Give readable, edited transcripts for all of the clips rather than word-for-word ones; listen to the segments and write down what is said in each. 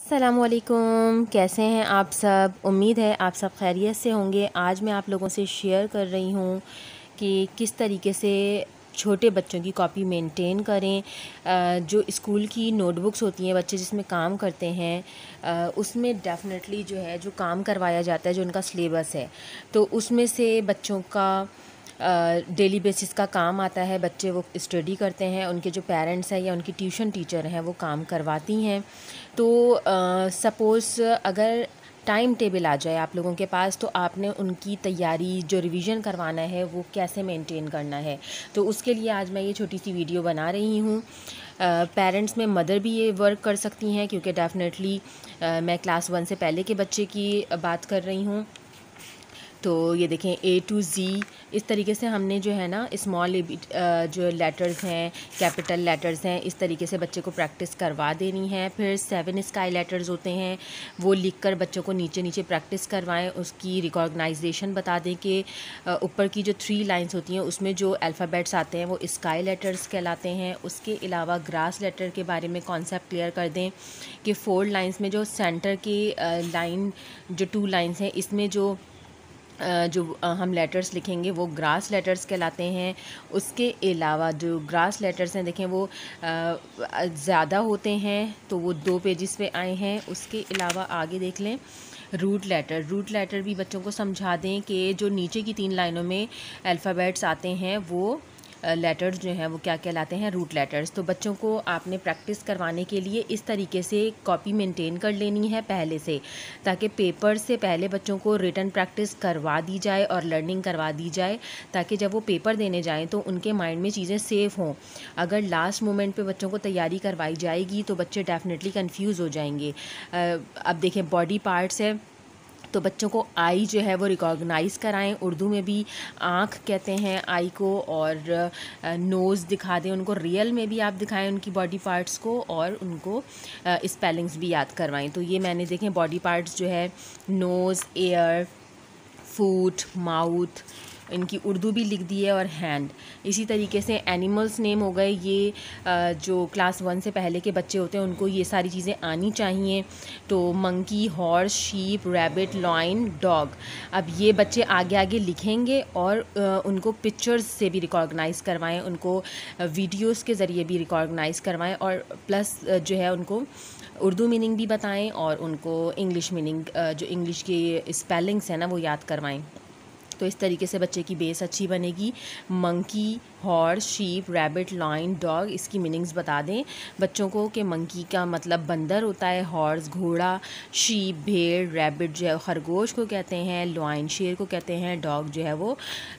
अस्सलामुअलैकुम, कैसे हैं आप सब। उम्मीद है आप सब खैरियत से होंगे। आज मैं आप लोगों से शेयर कर रही हूँ कि किस तरीके से छोटे बच्चों की कॉपी मेंटेन करें। जो स्कूल की नोटबुक्स होती हैं, बच्चे जिसमें काम करते हैं, उसमें डेफ़िनेटली जो है जो काम करवाया जाता है, जो उनका सिलेबस है, तो उसमें से बच्चों का डेली बेसिस का काम आता है। बच्चे वो स्टडी करते हैं, उनके जो पेरेंट्स हैं या उनकी ट्यूशन टीचर हैं वो काम करवाती हैं। तो सपोज़ अगर टाइम टेबल आ जाए आप लोगों के पास, तो आपने उनकी तैयारी जो रिवीजन करवाना है वो कैसे मेंटेन करना है, तो उसके लिए आज मैं ये छोटी सी वीडियो बना रही हूँ। पेरेंट्स में मदर भी ये वर्क कर सकती हैं, क्योंकि डेफ़िनेटली मैं क्लास 1 से पहले के बच्चे की बात कर रही हूँ। तो ये देखें A to Z इस तरीके से हमने जो है ना स्मॉल जो लेटर्स हैं, कैपिटल लेटर्स हैं, इस तरीके से बच्चे को प्रैक्टिस करवा देनी है। फिर 7 स्काई लेटर्स होते हैं, वो लिखकर बच्चों को नीचे नीचे प्रैक्टिस करवाएं। उसकी रिकॉग्नाइजेशन बता दें कि ऊपर की जो 3 लाइंस होती हैं उसमें जो अल्फ़ाबेट्स आते हैं वो स्काई लेटर्स कहलाते हैं। उसके अलावा ग्रास लेटर के बारे में कॉन्सेप्ट क्लियर कर दें कि 4 लाइंस में जो सेंटर की लाइन जो 2 लाइंस हैं, इसमें जो हम लेटर्स लिखेंगे वो ग्रास लेटर्स कहलाते हैं। उसके अलावा जो ग्रास लेटर्स हैं देखें वो ज़्यादा होते हैं, तो वो 2 पेजेस पे आए हैं। उसके अलावा आगे देख लें रूट लेटर भी बच्चों को समझा दें कि जो नीचे की 3 लाइनों में अल्फ़ाबेट्स आते हैं वो लेटर्स जो हैं वो क्या कहलाते हैं, रूट लेटर्स। तो बच्चों को आपने प्रैक्टिस करवाने के लिए इस तरीके से कॉपी मेंटेन कर लेनी है पहले से, ताकि पेपर से पहले बच्चों को रिटन प्रैक्टिस करवा दी जाए और लर्निंग करवा दी जाए, ताकि जब वो पेपर देने जाएं तो उनके माइंड में चीज़ें सेफ़ हों। अगर लास्ट मोमेंट पे बच्चों को तैयारी करवाई जाएगी तो बच्चे डेफ़िनेटली कंफ्यूज हो जाएंगे। अब देखें बॉडी पार्ट्स है, तो बच्चों को आई जो है वो रिकॉग्नाइज़ कराएं। उर्दू में भी आँख कहते हैं आई को, और नोज़ दिखा दें उनको। रियल में भी आप दिखाएं उनकी बॉडी पार्ट्स को, और उनको स्पेलिंग्स भी याद करवाएं। तो ये मैंने देखें बॉडी पार्ट्स जो है नोज़, एयर, फूट, माउथ, इनकी उर्दू भी लिख दी है, और हैंड। इसी तरीके से एनिमल्स नेम हो गए। ये जो क्लास 1 से पहले के बच्चे होते हैं उनको ये सारी चीज़ें आनी चाहिए। तो monkey, horse, sheep, rabbit, lion, dog. अब ये बच्चे आगे आगे लिखेंगे, और उनको पिक्चर्स से भी रिकॉग्नाइज़ करवाएं, उनको वीडियोस के ज़रिए भी रिकॉग्नाइज़ करवाएं, और प्लस जो है उनको उर्दू मीनिंग भी बताएं, और उनको इंग्लिश मीनिंग जो इंग्लिश की स्पेलिंग्स हैं ना वो याद करवाएं। तो इस तरीके से बच्चे की बेस अच्छी बनेगी। Monkey, horse, sheep, rabbit, lion, dog, इसकी मीनिंग्स बता दें बच्चों को कि मंकी का मतलब बंदर होता है, हॉर्स घोड़ा, शीप भेड़, रैबिट जो है खरगोश को कहते हैं, लॉइन शेर को कहते हैं, डॉग जो है वो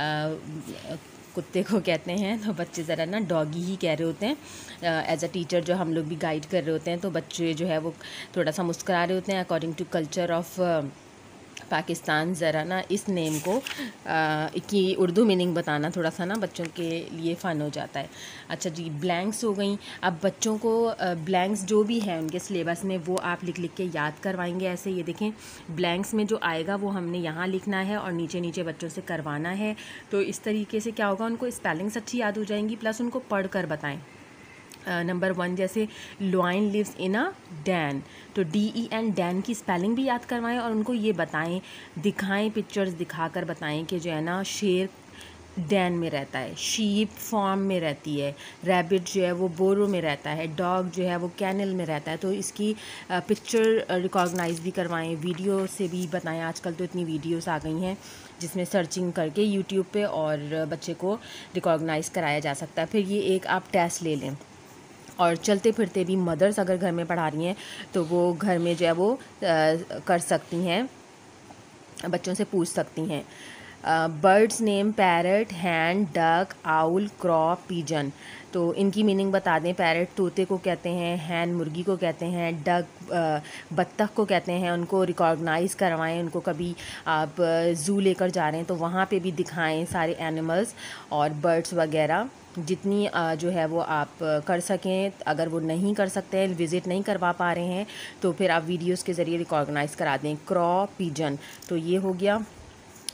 कुत्ते को कहते हैं। तो बच्चे ज़रा ना डॉगी ही कह रहे होते हैं। एज अ टीचर जो हम लोग भी गाइड कर रहे होते हैं, तो बच्चे जो है वो थोड़ा सा मुस्कुरा रहे होते हैं। According to culture of Pakistan, ज़रा ना इस नेम को की उर्दू मीनिंग बताना थोड़ा सा ना बच्चों के लिए फ़न हो जाता है। अच्छा जी, ब्लैंक्स हो गई। अब बच्चों को ब्लैंक्स जो भी हैं उनके सिलेबस में वो आप लिख लिख के याद करवाएंगे। ऐसे ये देखें ब्लैंक्स में जो आएगा वो हमने यहाँ लिखना है, और नीचे नीचे बच्चों से करवाना है। तो इस तरीके से क्या होगा, उनको स्पेलिंग्स अच्छी याद हो जाएंगी, प्लस उनको पढ़ कर बताएँ। नंबर 1 जैसे lion lives in a den, तो DEN डैन की स्पेलिंग भी याद करवाएं, और उनको ये बताएं, दिखाएं, पिक्चर्स दिखाकर बताएं कि जो है ना शेर डैन में रहता है, शीप फार्म में रहती है, रैबिट जो है वो बोरो में रहता है, डॉग जो है वो कैनल में रहता है। तो इसकी पिक्चर रिकॉग्नाइज भी करवाएं, वीडियो से भी बताएं। आजकल तो इतनी वीडियोस आ गई हैं जिसमें सर्चिंग करके यूट्यूब पे और बच्चे को रिकॉग्नाइज़ कराया जा सकता है। फिर ये एक आप टेस्ट ले लें। और चलते फिरते भी मदर्स अगर घर में पढ़ा रही हैं तो वो घर में जो है वो कर सकती हैं, बच्चों से पूछ सकती हैं। Birds name parrot, hand, duck, owl, crow, pigeon. तो इनकी मीनिंग बता दें। पैरट तोते को कहते हैं, हैन मुर्गी को कहते हैं, डक बत्तख को कहते हैं। उनको रिकॉग्नाइज़ करवाएं। उनको कभी आप ज़ू लेकर जा रहे हैं तो वहाँ पे भी दिखाएं सारे एनिमल्स और बर्ड्स वगैरह, जितनी जो है वो आप कर सकें। अगर वो नहीं कर सकते हैं, विज़िट नहीं करवा पा रहे हैं, तो फिर आप वीडियोस के ज़रिए रिकॉग्नाइज़ करा दें। क्रॉ, पिजन, तो ये हो गया।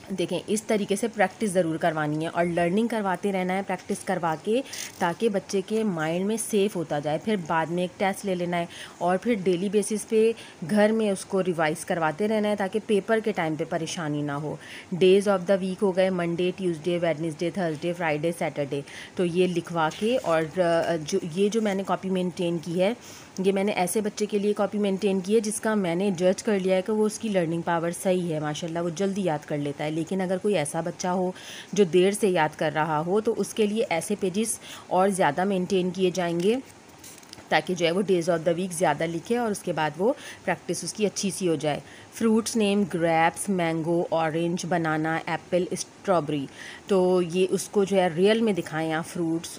देखें, इस तरीके से प्रैक्टिस ज़रूर करवानी है और लर्निंग करवाते रहना है प्रैक्टिस करवा के, ताकि बच्चे के माइंड में सेफ़ होता जाए। फिर बाद में एक टेस्ट ले लेना है और फिर डेली बेसिस पे घर में उसको रिवाइज़ करवाते रहना है, ताकि पेपर के टाइम पे परेशानी ना हो। डेज़ ऑफ द वीक हो गए Monday, Tuesday, Wednesday, Thursday, Friday, Saturday, तो ये लिखवा के, और जो मैंने कॉपी मेंटेन की है, ये मैंने ऐसे बच्चे के लिए कॉपी मेंटेन की है जिसका मैंने जज कर लिया है कि वो उसकी लर्निंग पावर सही है, माशाल्लाह वो जल्दी याद कर लेता है। लेकिन अगर कोई ऐसा बच्चा हो जो देर से याद कर रहा हो, तो उसके लिए ऐसे पेजेस और ज़्यादा मेंटेन किए जाएंगे, ताकि जो है वो डेज़ ऑफ द वीक ज़्यादा लिखे और उसके बाद वो प्रैक्टिस उसकी अच्छी सी हो जाए। Fruits name grapes, mango, orange, banana, apple, strawberry, तो ये उसको जो है रियल में दिखाएं आप फ्रूट्स।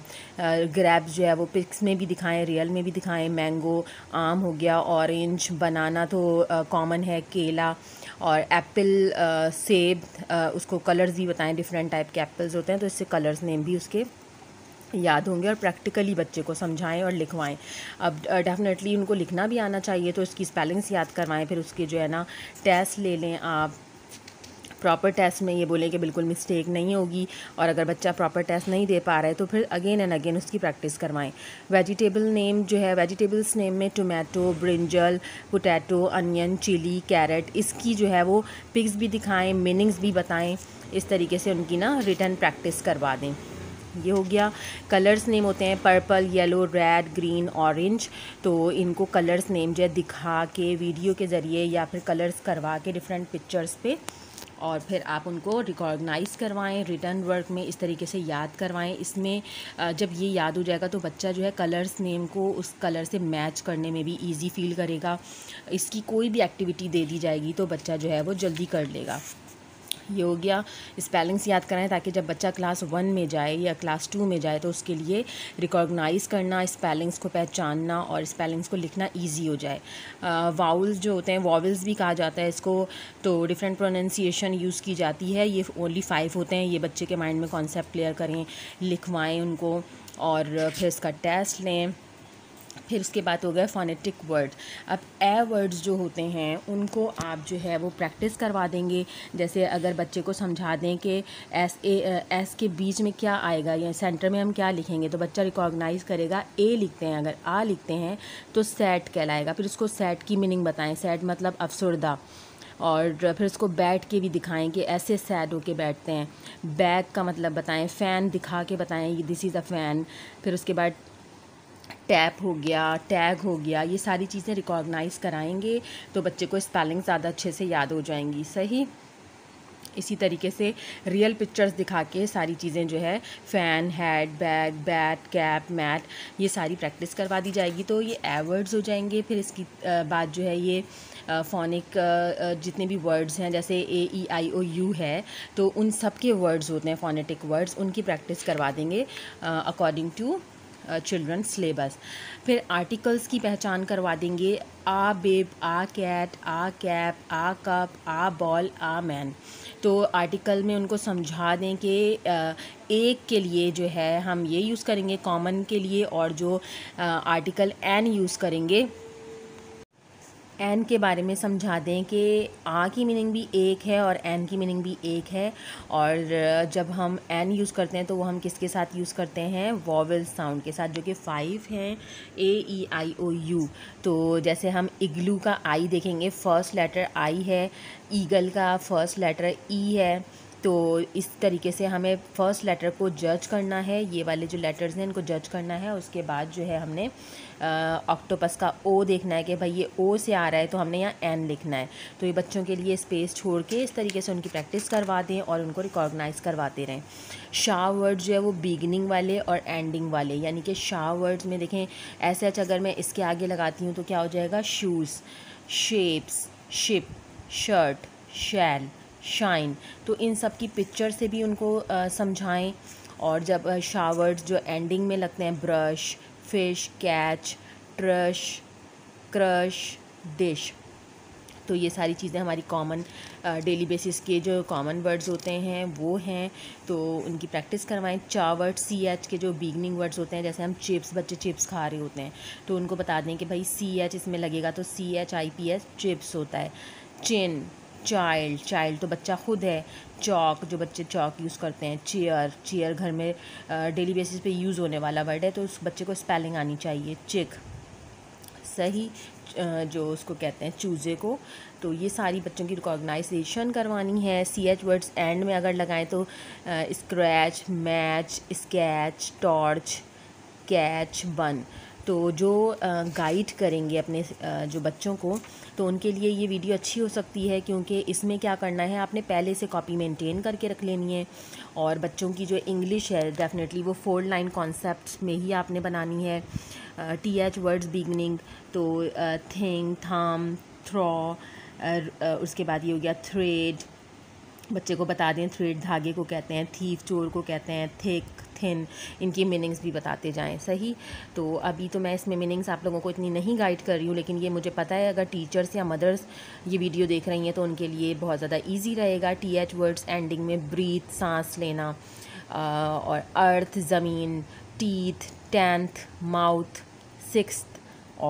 ग्रेप्स जो है वो पिक्स में भी दिखाएं, रियल में भी दिखाएं। मैंगो आम हो गया, ऑरेंज बनाना तो कॉमन है, केला, और एप्पल सेब, उसको कलर्स भी बताएं, डिफरेंट टाइप के एप्पल्स होते हैं तो इससे कलर्स नेम भी उसके याद होंगे, और प्रैक्टिकली बच्चे को समझाएं और लिखवाएं। अब डेफिनेटली उनको लिखना भी आना चाहिए, तो इसकी स्पेलिंग्स याद करवाएं। फिर उसके जो है ना टेस्ट ले लें आप, प्रॉपर टेस्ट में ये बोलें कि बिल्कुल मिस्टेक नहीं होगी, और अगर बच्चा प्रॉपर टेस्ट नहीं दे पा रहा है तो फिर अगेन एंड अगेन उसकी प्रैक्टिस करवाएं। वेजिटेबल नेम जो है, वेजिटेबल्स नेम में tomato, brinjal, potato, onion, chilli, carrot, इसकी जो है वो पिक्स भी दिखाएं, मीनिंग्स भी बताएं। इस तरीके से उनकी ना रिटन प्रैक्टिस करवा दें। ये हो गया। कलर्स नेम होते हैं purple, yellow, red, green, orange, तो इनको कलर्स नेम जो है दिखा के वीडियो के ज़रिए या फिर कलर्स करवा के डिफरेंट पिक्चर्स पे, और फिर आप उनको रिकॉग्नाइज़ करवाएं, रिटर्न वर्क में इस तरीके से याद करवाएं। इसमें जब ये याद हो जाएगा तो बच्चा जो है कलर्स नेम को उस कलर से मैच करने में भी इजी फील करेगा। इसकी कोई भी एक्टिविटी दे दी जाएगी तो बच्चा जो है वो जल्दी कर लेगा। ये हो गया। स्पेलिंग्स याद कराएं, ताकि जब बच्चा क्लास 1 में जाए या क्लास 2 में जाए तो उसके लिए रिकॉग्नाइज़ करना, स्पेलिंग्स को पहचानना और स्पेलिंग्स को लिखना इजी हो जाए। वाउल्स जो होते हैं, वॉवल्स भी कहा जाता है इसको, तो डिफरेंट प्रोनाउंसिएशन यूज़ की जाती है। ये ओनली 5 होते हैं। ये बच्चे के माइंड में कॉन्सेप्ट क्लियर करें, लिखवाएं उनको, और फिर इसका टेस्ट लें। फिर उसके बाद हो गया फ़ोनेटिक वर्ड। अब ए वर्ड्स जो होते हैं उनको आप जो है वो प्रैक्टिस करवा देंगे। जैसे अगर बच्चे को समझा दें कि एस के बीच में क्या आएगा या सेंटर में हम क्या लिखेंगे, तो बच्चा रिकॉग्नाइज़ करेगा। ए लिखते हैं, अगर आ लिखते हैं तो सैड कहलाएगा। फिर उसको सैड की मीनिंग बताएं। सैड मतलब अफसरदा। और फिर उसको बैठ के भी दिखाएं कि ऐसे सैड होके बैठते हैं। बैग का मतलब बताएं। फ़ैन दिखा के बताएं, दिस इज़ अ फ़ैन। फिर उसके बाद टैप हो गया, टैग हो गया, ये सारी चीज़ें रिकॉग्नाइज़ कराएंगे तो बच्चे को स्पेलिंग ज़्यादा अच्छे से याद हो जाएंगी। सही। इसी तरीके से रियल पिक्चर्स दिखा के सारी चीज़ें जो है, fan, head, bag, bat, cap, mat, ये सारी प्रैक्टिस करवा दी जाएगी तो ये एवर्ड्स हो जाएंगे। फिर इसकी बाद जो है ये फ़ोनिक जितने भी वर्ड्स हैं, जैसे AEIOU है, तो उन सब के वर्ड्स होते हैं फ़ोनेटिक वर्ड्स, उनकी प्रैक्टिस करवा देंगे अकॉर्डिंग टू चिल्ड्रन सिलेबस। फिर आर्टिकल्स की पहचान करवा देंगे। A babe, a cat, a cap, a cup, a ball, a man. तो आर्टिकल में उनको समझा दें कि एक के लिए जो है हम ये यूज़ करेंगे कॉमन के लिए, और जो आर्टिकल एन यूज़ करेंगे, एन के बारे में समझा दें कि आ की मीनिंग भी एक है और एन की मीनिंग भी एक है। और जब हम एन यूज़ करते हैं तो वो हम किसके साथ यूज़ करते हैं, वॉवेल साउंड के साथ, जो कि 5 हैं, AEIOU। तो जैसे हम इग्लू का आई देखेंगे, फर्स्ट लेटर आई है, ईगल का फर्स्ट लेटर ई है। तो इस तरीके से हमें फ़र्स्ट लेटर को जज करना है, ये वाले जो लेटर्स हैं इनको जज करना है। उसके बाद जो है हमने ऑक्टोपस का ओ देखना है कि भाई ये ओ से आ रहा है तो हमने यहाँ एन लिखना है। तो ये बच्चों के लिए स्पेस छोड़ के इस तरीके से उनकी प्रैक्टिस करवा दें और उनको रिकॉग्नाइज़ करवाते रहें। शाह वर्ड जो है वो बिगनिंग वाले और एंडिंग वाले, यानी कि शाह वर्ड्स में देखें SH अगर मैं इसके आगे लगाती हूँ तो क्या हो जाएगा, shoes, shapes, ship, shirt, shell, shine. तो इन सब की पिक्चर से भी उनको समझाएं। और जब शावर्ड्स जो एंडिंग में लगते हैं, brush, fish, catch, trash, crush, dish, तो ये सारी चीज़ें हमारी कॉमन डेली बेसिस के जो कॉमन वर्ड्स होते हैं वो हैं, तो उनकी प्रैक्टिस करवाएं। चावर्ड CH के जो बिगनिंग वर्ड्स होते हैं, जैसे हम चिप्स, बच्चे चिप्स खा रहे होते हैं तो उनको बता दें कि भाई CH इसमें लगेगा तो CHIPS चिप्स होता है। चिन, चाइल्ड, चाइल्ड तो बच्चा खुद है। चॉक, जो बच्चे चॉक यूज़ करते हैं। चेयर, चेयर घर में डेली बेसिस पे यूज़ होने वाला वर्ड है, तो उस बच्चे को स्पेलिंग आनी चाहिए। चिक, सही जो उसको कहते हैं चूज़े को। तो ये सारी बच्चों की रिकॉग्नाइजेशन करवानी है। CH वर्ड्स एंड में अगर लगाएं तो scratch, match, sketch, torch, catch, bun. तो जो गाइड करेंगे अपने जो बच्चों को, तो उनके लिए ये वीडियो अच्छी हो सकती है, क्योंकि इसमें क्या करना है, आपने पहले से कॉपी मेंटेन करके रख लेनी है। और बच्चों की जो इंग्लिश है डेफिनेटली वो 4 लाइन कॉन्सेप्ट्स में ही आपने बनानी है। TH वर्ड्स बिगनिंग, तो थिंग, थम, थ्रो, उसके बाद ये हो गया थ्रेड। बच्चे को बता दें थ्रेड धागे को कहते हैं, थीफ चोर को कहते हैं, थिक, थिन, इनकी मीनिंग्स भी बताते जाएं। सही। तो अभी तो मैं इसमें मीनिंग्स आप लोगों को इतनी नहीं गाइड कर रही हूँ, लेकिन ये मुझे पता है अगर टीचर्स या मदर्स ये वीडियो देख रही हैं तो उनके लिए बहुत ज़्यादा ईजी रहेगा। TH वर्ड्स एंडिंग में ब्रीथ, सांस लेना, और अर्थ, ज़मीन, टीथ, टेंथ, माउथ, सिक्स्थ,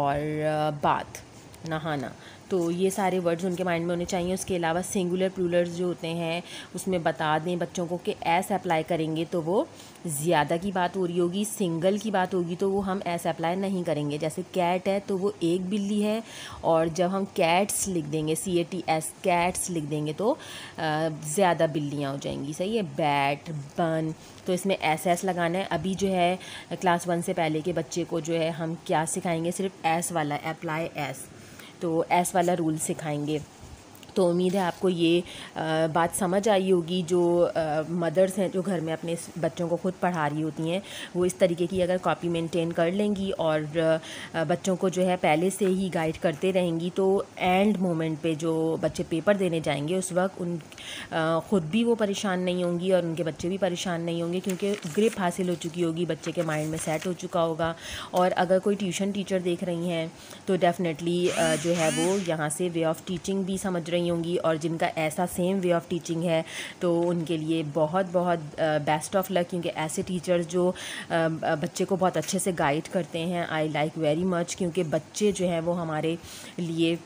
और बाथ, नहाना। तो ये सारे वर्ड्स उनके माइंड में होने चाहिए। उसके अलावा सिंगुलर प्लूरल्स जो होते हैं उसमें बता दें बच्चों को कि एस अप्लाई करेंगे तो वो ज़्यादा की बात हो रही होगी, सिंगल की बात होगी तो वो हम एस अप्लाई नहीं करेंगे। जैसे कैट है तो वो एक बिल्ली है, और जब हम कैट्स लिख देंगे, CATS, कैट्स लिख देंगे तो ज़्यादा बिल्लियाँ हो जाएंगी। सही है। बैट, बन, तो इसमें SS लगाना है। अभी जो है क्लास 1 से पहले के बच्चे को जो है हम क्या सिखाएंगे, सिर्फ एस वाला, अप्लाई एस, तो एस वाला रूल सिखाएंगे। तो उम्मीद है आपको ये बात समझ आई होगी। जो मदर्स हैं जो घर में अपने बच्चों को खुद पढ़ा रही होती हैं, वो इस तरीके की अगर कॉपी मेंटेन कर लेंगी और बच्चों को जो है पहले से ही गाइड करते रहेंगी, तो एंड मोमेंट पे जो बच्चे पेपर देने जाएंगे उस वक्त उन ख़ुद भी वो परेशान नहीं होंगी और उनके बच्चे भी परेशान नहीं होंगे, क्योंकि ग्रिप हासिल हो चुकी होगी, बच्चे के माइंड में सेट हो चुका होगा। और अगर कोई ट्यूशन टीचर देख रही हैं तो डेफिनेटली जो है वो यहाँ से वे ऑफ टीचिंग भी समझ रही होंगी, और जिनका ऐसा सेम वे ऑफ टीचिंग है तो उनके लिए बहुत बहुत बेस्ट ऑफ लक, क्योंकि ऐसे टीचर्स जो बच्चे को बहुत अच्छे से गाइड करते हैं, आई लाइक वेरी मच। क्योंकि बच्चे जो हैं वो हमारे लिए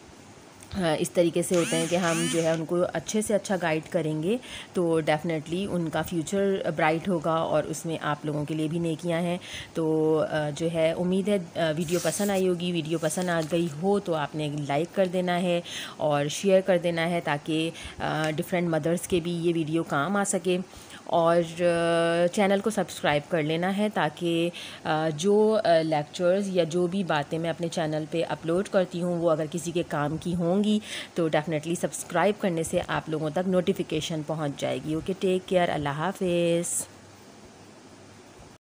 इस तरीके से होते हैं कि हम जो है उनको अच्छे से अच्छा गाइड करेंगे तो डेफिनेटली उनका फ्यूचर ब्राइट होगा, और उसमें आप लोगों के लिए भी नेकियां हैं। तो जो है उम्मीद है वीडियो पसंद आई होगी। वीडियो पसंद आ गई हो तो आपने लाइक कर देना है और शेयर कर देना है, ताकि डिफरेंट मदर्स के भी ये वीडियो काम आ सके। और चैनल को सब्सक्राइब कर लेना है, ताकि जो लेक्चर्स या जो भी बातें मैं अपने चैनल पे अपलोड करती हूँ वो अगर किसी के काम की होंगी तो डेफिनेटली सब्सक्राइब करने से आप लोगों तक नोटिफिकेशन पहुँच जाएगी। ओके, टेक केयर, अल्लाह हाफिज़।